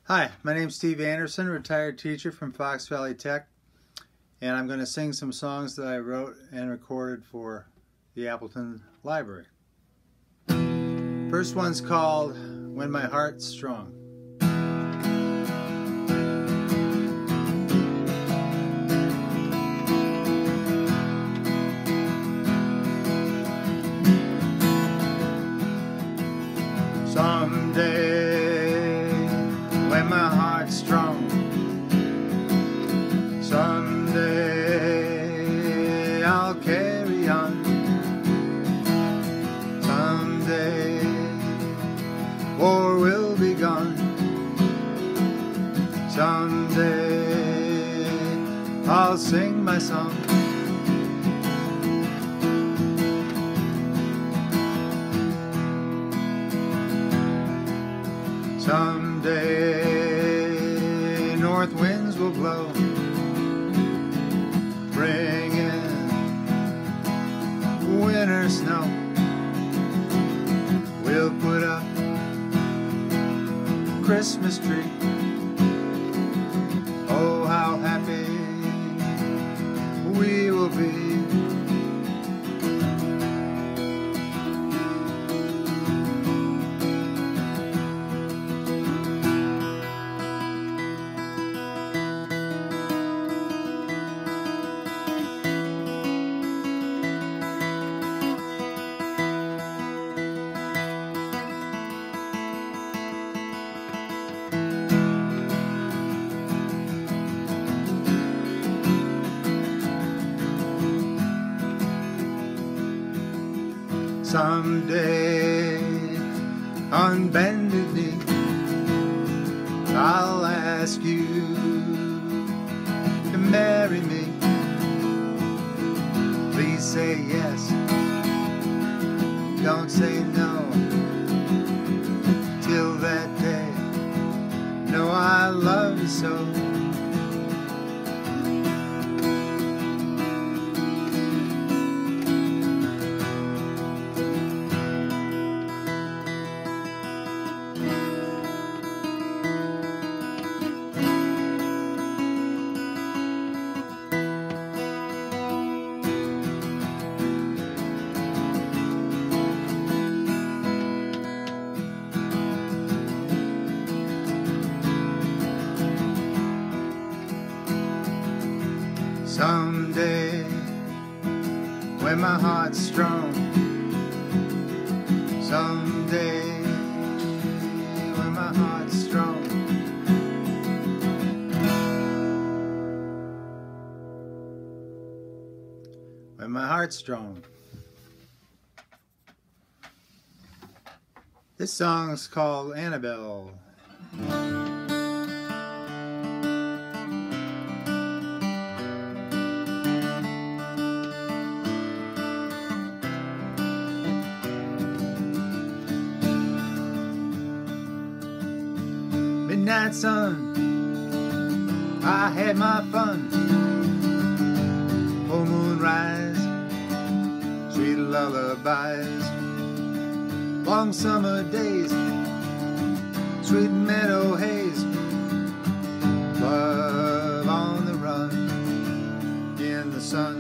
Hi, my name's Steve Anderson, retired teacher from Fox Valley Tech, and I'm going to sing some songs that I wrote and recorded for the Appleton Library. First one's called When My Heart's Strong. Someday, when my heart's strong, someday I'll carry on. Someday war will be gone. Someday I'll sing my song. Someday north winds will blow, bringing winter snow. We'll put up a Christmas tree. Oh, how happy we will be. Someday, on bended knee, I'll ask you to marry me. Please say yes, don't say no. Till that day, know I love you so. Someday, when my heart's strong, someday, when my heart's strong, when my heart's strong. This song's called Annabelle. Midnight sun, I had my fun. Full moon rise, sweet lullabies. Long summer days, sweet meadow haze. Love on the run in the sun.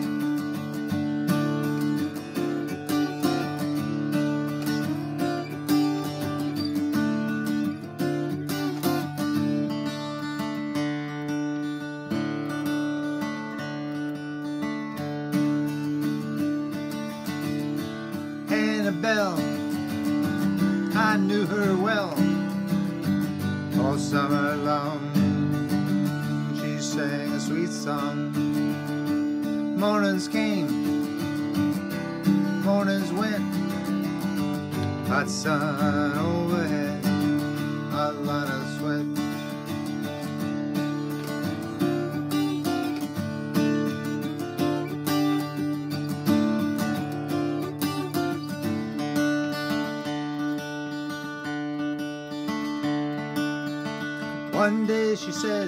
Annabelle, I knew her well. All summer long she sang a sweet song. Mornings came, mornings went. Hot sun overhead, a lot of sweat. One day she said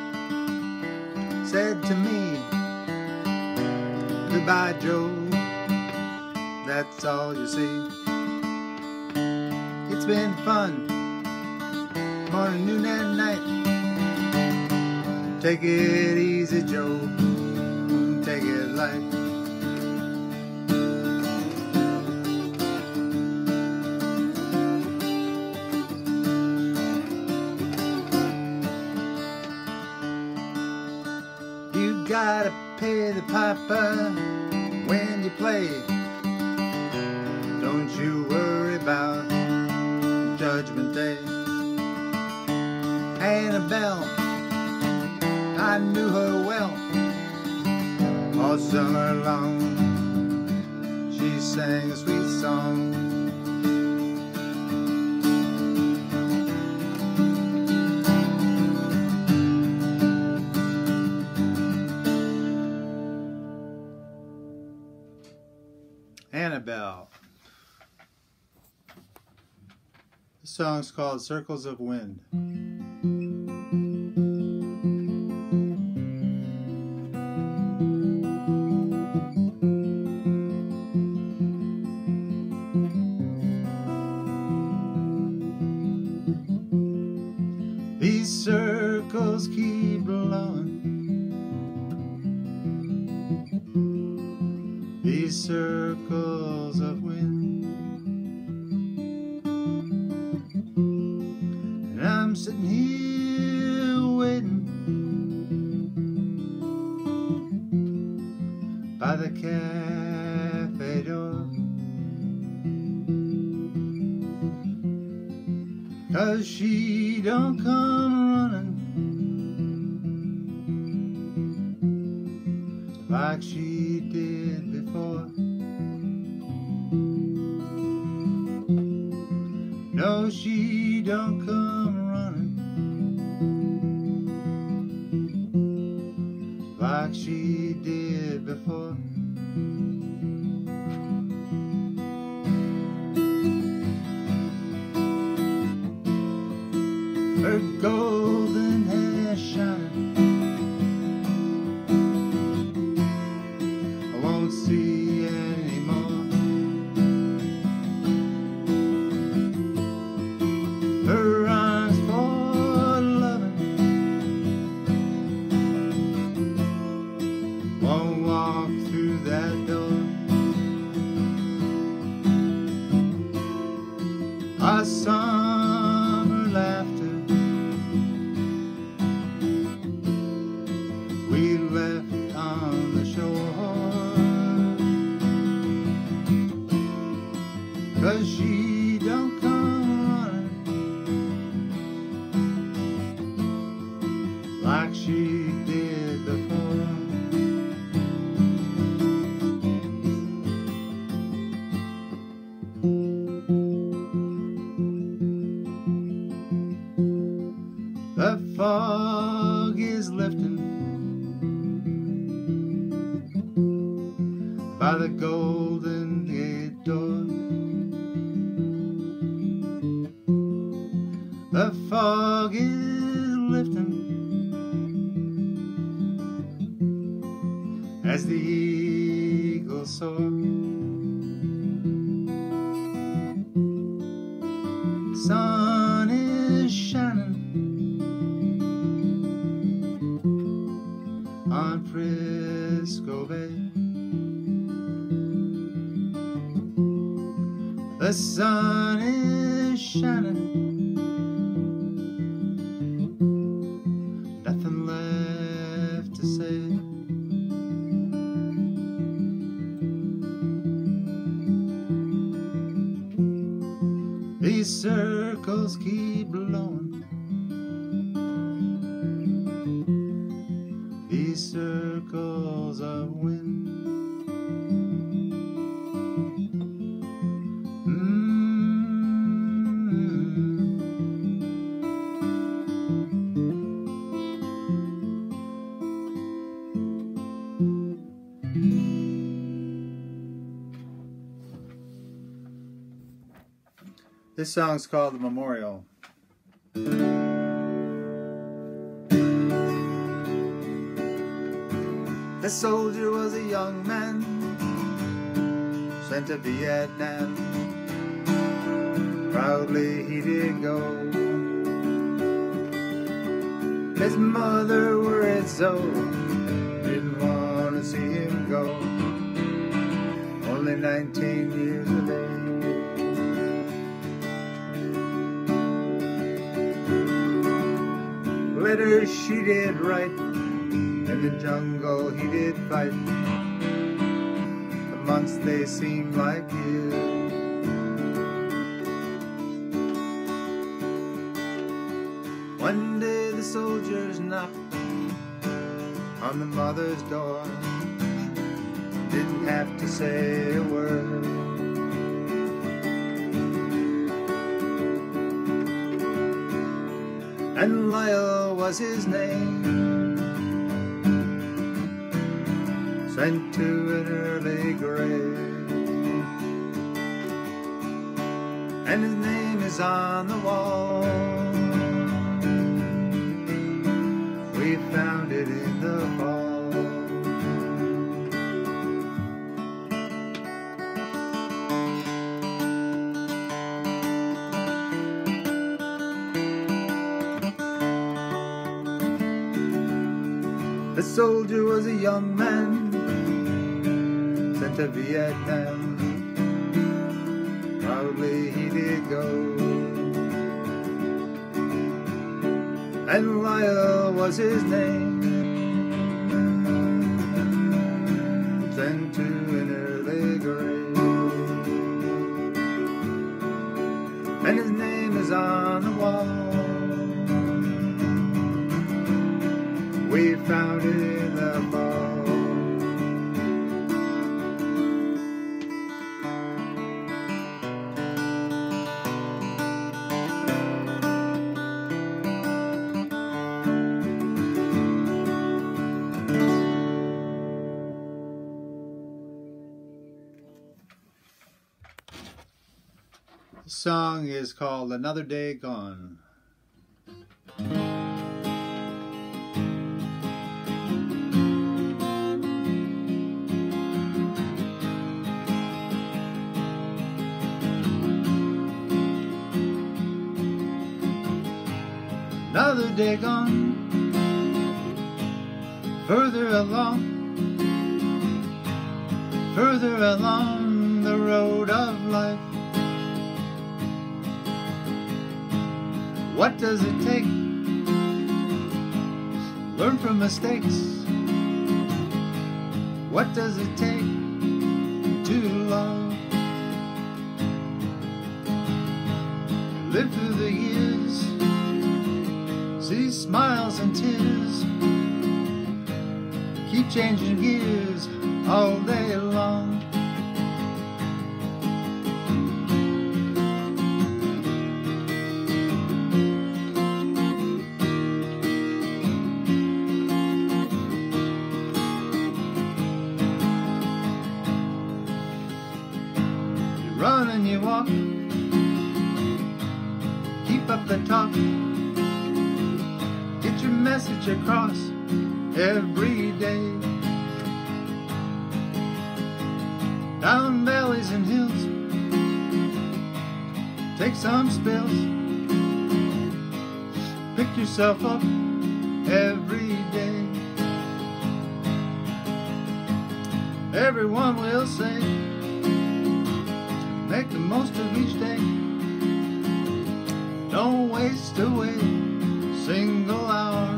to me, goodbye, Joe, that's all you see. It's been fun, morning, noon, and night. Take it easy, Joe. Take it light. You gotta pay the piper when you play. Don't you worry about Judgment Day. Annabelle, I knew her well. All summer long she sang a sweet song. Annabelle. The song's called Circles of Wind. These circles keep blowing. These circles of wind. And I'm sitting here waiting by the cafe door, 'cause she don't come running like she did before. No, she don't come running like she did before. Her golden hair shining, I won't see anymore. Her arms for loving won't walk through that door. Our summer laughter we left on the shore, 'cause she don't come running like she did before. The fog is lifting by the Golden Gate door. The fog is lifting as the eagles soar. Sun is shining on Frisco Bay. The sun is shining, nothing left to say. These circles keep blowing. These circles of wind. This song's called The Memorial. The soldier was a young man sent to Vietnam. Proudly he did go, His mother worried so, didn't want to see him go. Only 19 years of age. Letters she did write, in the jungle he did fight. The months they seemed like years. One day the soldiers knocked on the mother's door. Didn't have to say a word. And Lyle was his name, sent to an early grave. And his name is on the wall. We found it in the fall. The soldier was a young man, sent to Vietnam. Proudly he did go. And Lyle was his name, sent to an early grave. And his name is on the wall. We found it in the fall. The song is called Another Day Gone. Another day gone, further along the road of life. What does it take? Learn from mistakes. What does it take to love? Live through the years, see smiles and tears, keep changing gears all day long. You run and you walk, keep up the talk, get your message across every day. Down valleys and hills, take some spills, pick yourself up every day. Everyone will say, make the most of each day. Don't waste away a single hour.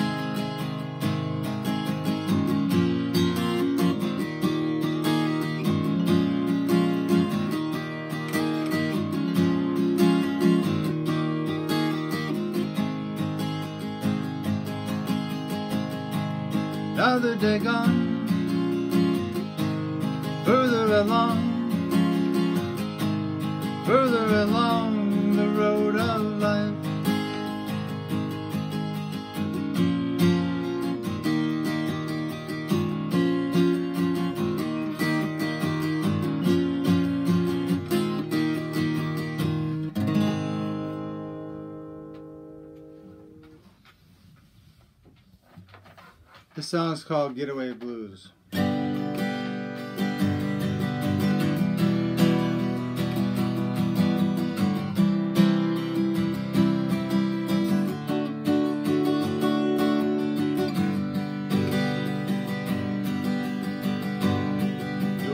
Another day gone, further along the road of life. The song's called Getaway Blues.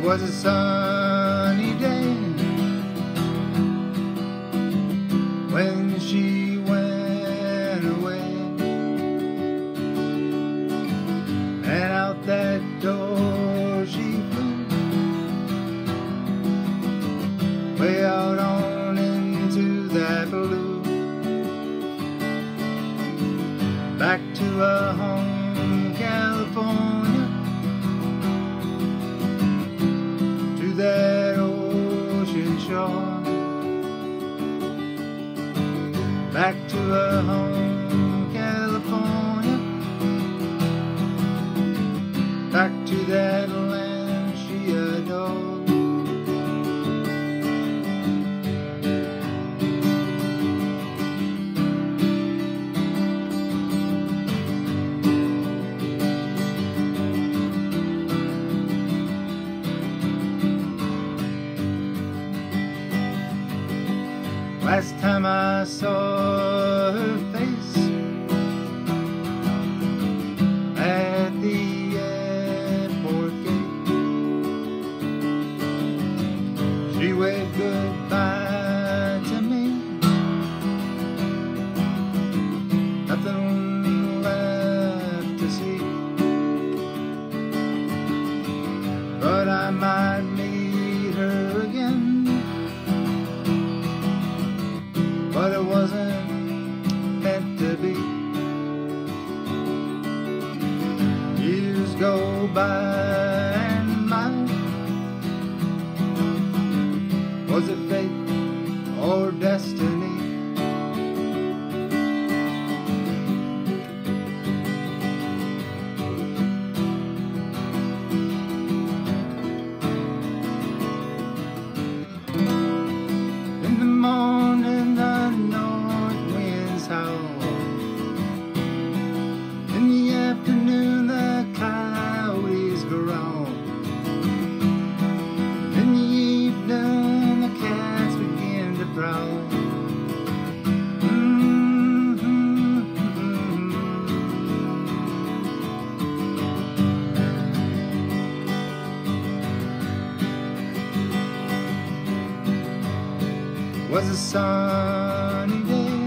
was a sunny day when she went away, and out that door she flew, way out on into that blue, back to her home, California, to that ocean shore, back to her home, California, back to that land she adored. Last time I saw her face at the airport gate, she waved goodbye to me. Nothing left to see, but I might meet her again. But it wasn't meant to be. Years go by and by. Was it fate or destiny? In the morning the north winds howl, in the afternoon the coyotes growl, in the evening the cats begin to prowl. Was a sunny day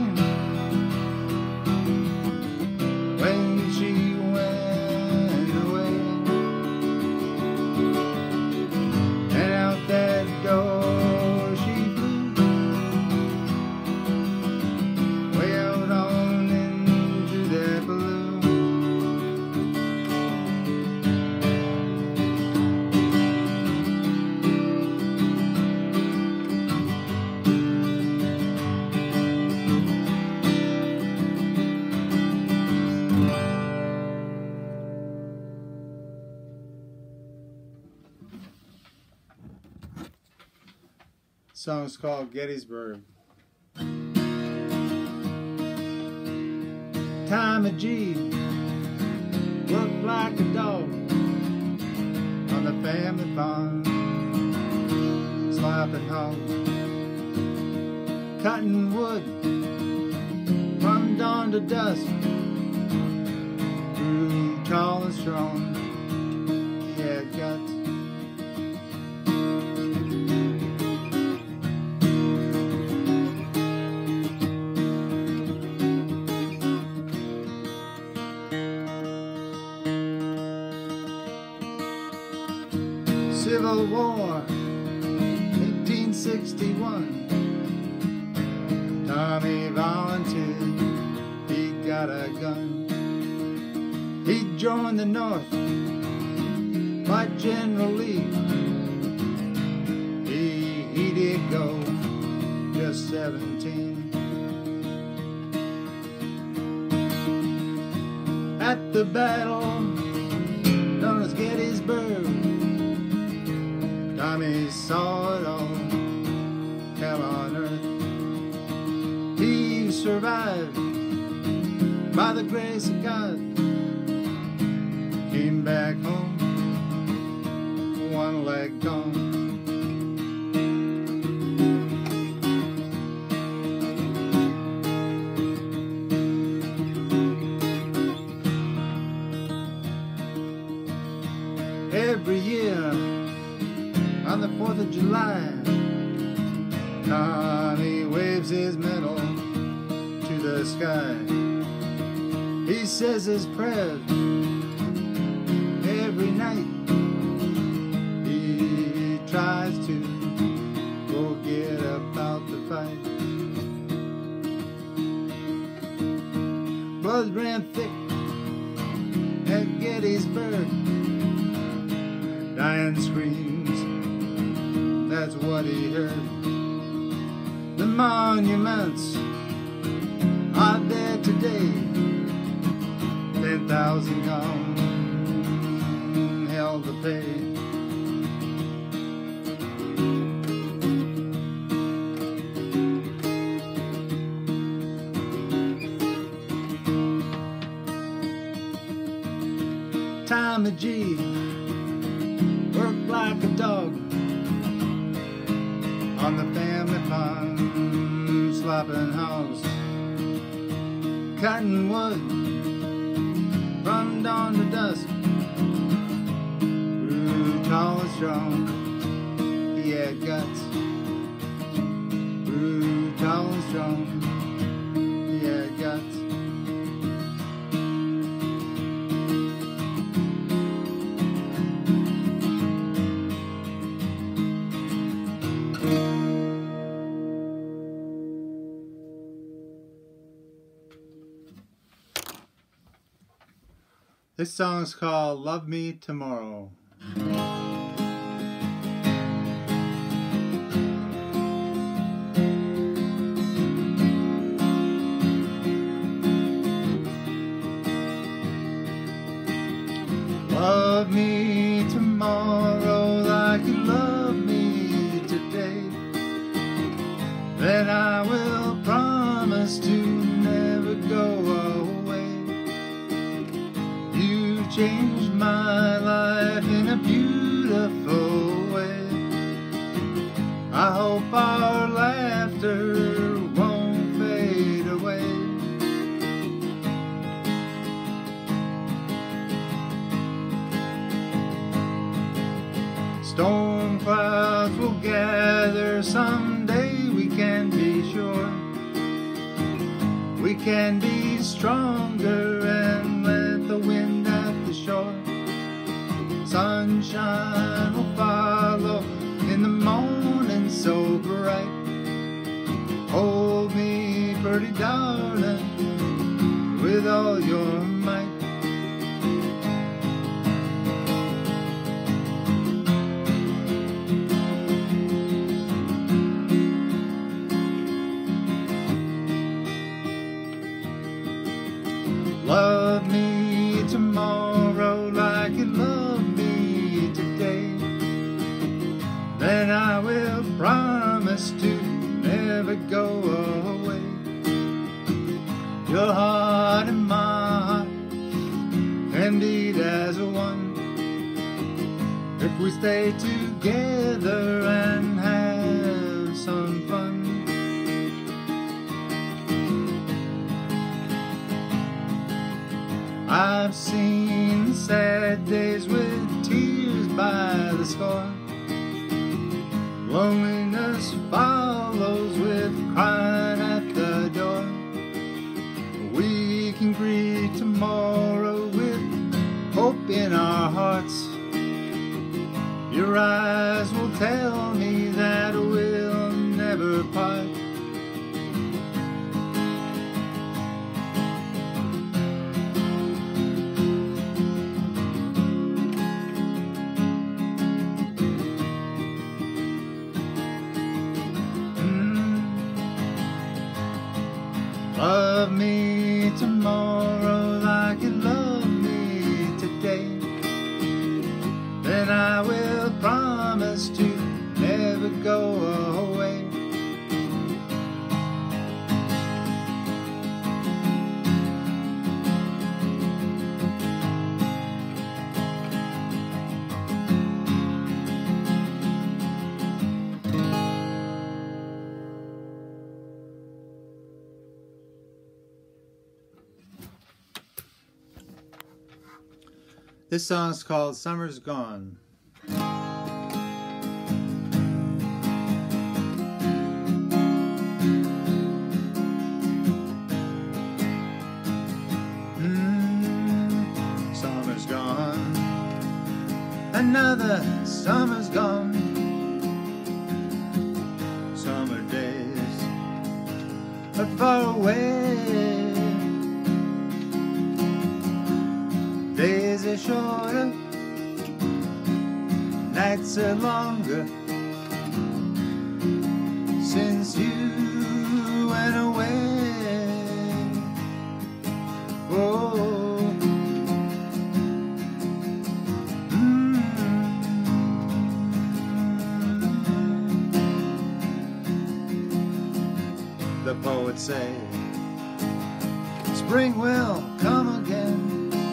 when she went away, and out that door she flew, way out on into that blue. The song's called Gettysburg. Tommy G worked like a dog on the family farm, slapping hogs, cutting wood from dawn to dusk, grew tall and strong. He had guts. Civil War, 1861. Tommy volunteered, he got a gun. He joined the North, like General Lee. He did go, just 17. At the battle known as Gettysburg, Tommy saw it all, hell on earth. He survived by the grace of God, came back home, one leg gone. Every year the sky. He says his prayers every night. He tries to forget about the fight. Blood ran thick at Gettysburg. Dying screams, that's what he heard. The monuments are there today. 10,000 gone, hell to pay. Tommy G worked like a dog on the family farm, slopping hogs, cutting wood from dawn to dusk. Grew tall and strong, he had guts. Grew tall and strong, he had guts. This song is called Love Me Tomorrow. Love me tomorrow like you love me today. Then I will promise to never go away. You changed my life in a beautiful way. I hope our laughter won't fade away. Storm clouds will gather someday, we can be sure. We can be stronger and let the wind at the shore. Sunshine will follow in the morning so bright. Hold me, pretty darling, with all your might. Love me tomorrow like you love me today. Then I will promise to never go away. Your heart and my heart can beat as one if we stay together and have some fun. I've seen sad days with tears by the score. Loneliness follows with crying at the door. We can greet tomorrow with hope in our hearts. Your eyes will tell me that we'll never part. Love me tomorrow like you love me today. Then I will promise to never go away. This song is called Summer's Gone. Another summer's gone. Summer days are far away. Days are shorter, nights are longer, since you went away. Oh. The poets say spring will come again.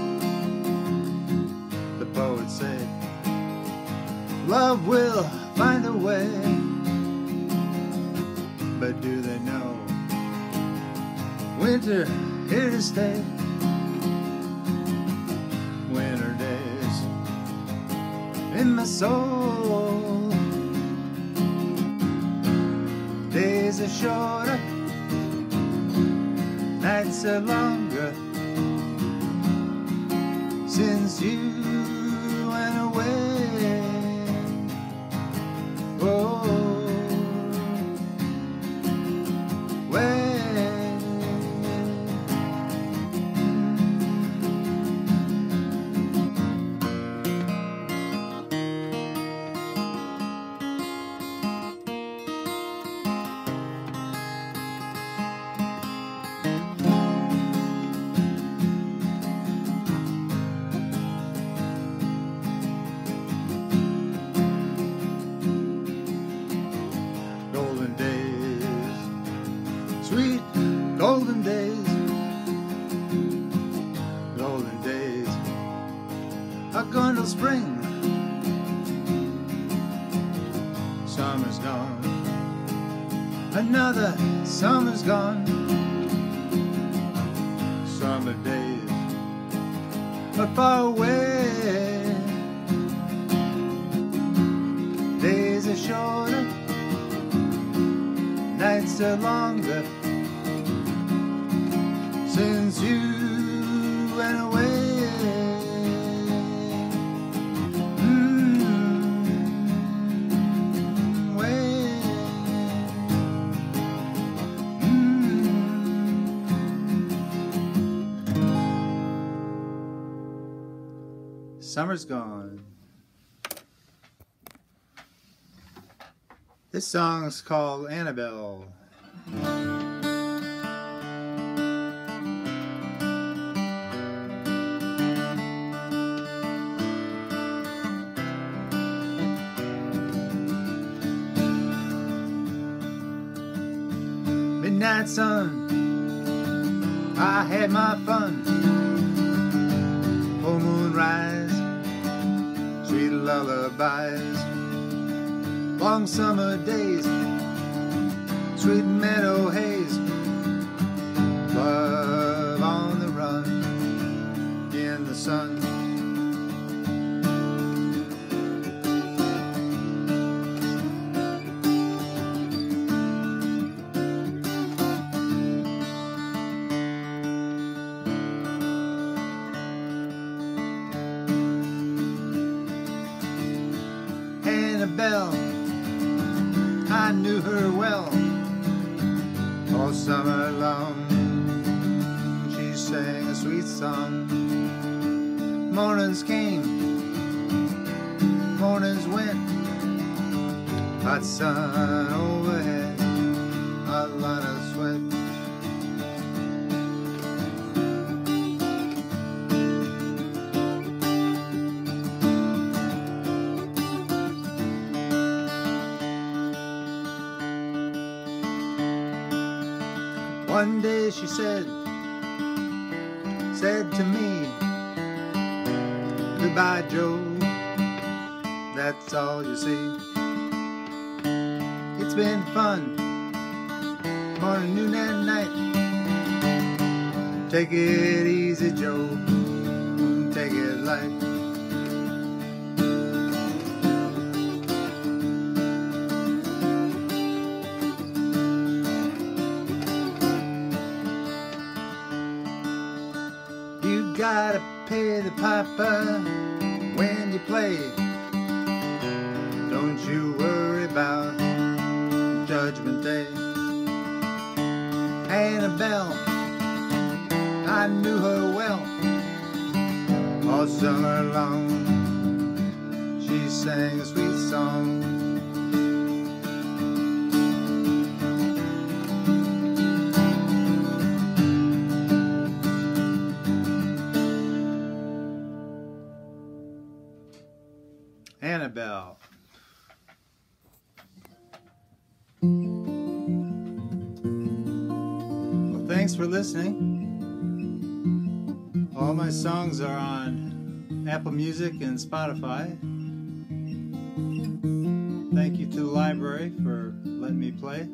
The poets say love will find a way. But do they know winter here to stay? Winter days in my soul. Days are shorter, nights are longer, since you went away. Oh, sweet golden days, golden days are gone till spring. Summer's gone, another summer's gone. Summer days are far away. Days are shorter, nights are longer, since you went away. Summer's gone. This song's called Annabelle. Midnight sun, I had my fun. Full moon rise, sweet lullabies. Long summer days, sweet meadow haze. Love on the run in the sun. Annabelle, I knew her well. All summer long she sang a sweet song. Mornings came, mornings went. Hot sun overhead, a lot of sweat. One day she said to me, goodbye, Joe, that's all you see. It's been fun, morning, noon, and night. Take it easy, Joe, take it light. You gotta pay the piper when you play. Don't you worry about Judgment Day. Annabelle, I knew her well. All summer long she sang a sweet song. Annabelle. Well, thanks for listening. All my songs are on Apple Music and Spotify. Thank you to the library for letting me play.